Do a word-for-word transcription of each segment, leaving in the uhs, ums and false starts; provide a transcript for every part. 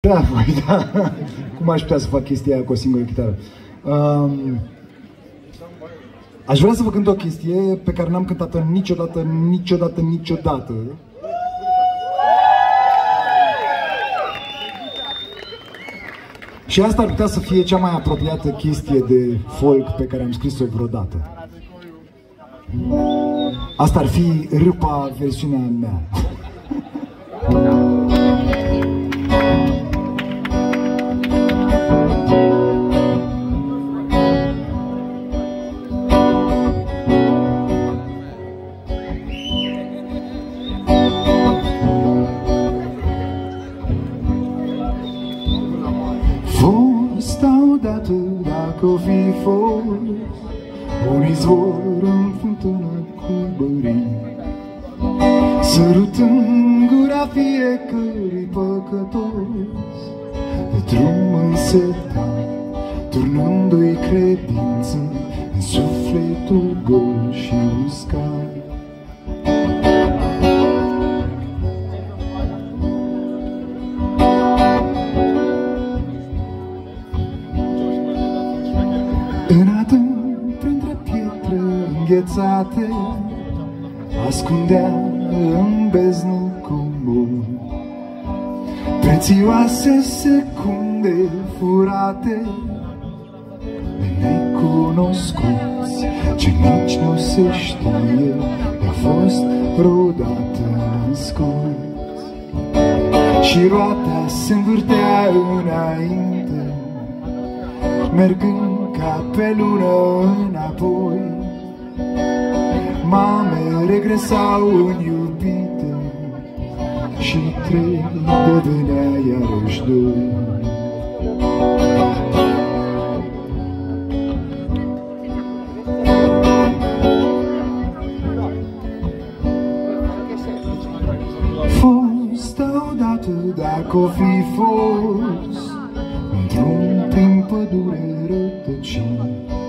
Da, voi, da. Cum aș putea să fac chestia aia cu o singură chitară? Um, aș vrea să vă cânt o chestie pe care n-am cântat-o niciodată, niciodată, niciodată. Și asta ar putea să fie cea mai apropiată chestie de folk pe care am scris-o vreodată. Asta ar fi Râpa, versiunea mea. Fost odată, dacă o fi fost, un izvor în fântână cu bării, sărutând gura fiecărui păcătos, pe drum însetat, turnându-i credință în sufletul gol și uscat. În adânc, printre pietre înghețate, ascundea în beznă comod prețioase secunde furate de necunoscuți, ce nici nu se știe de-a fost vreodată născuți. Și roata se învârtea înainte, mergând ca pe lună înapoi. Mame regresau în iubite și trei devenea iarăși doi. Fost odată, dacă o fi fost, într-un prin pădure rătăcit,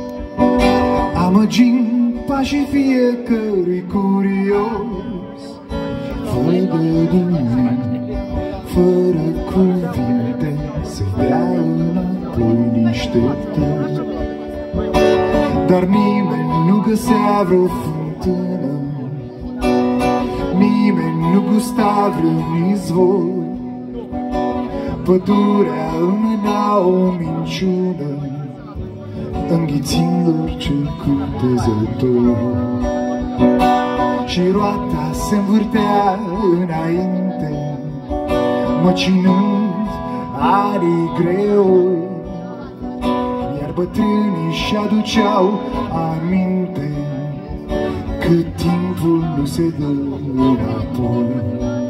amăgind pașii fiecărui curios, fără gânduri, fără cuvinte, se dea înapoi niște tăi. Dar nimeni nu găsea vreo fântână, nimeni nu gusta vreun izvor. Pădurea înmâna o minciună, înghițind orice cupezător. Și roata se învârtea înainte, măcinând arii greoi, iar bătrânii și-aduceau aminte că timpul nu se dă înapoi.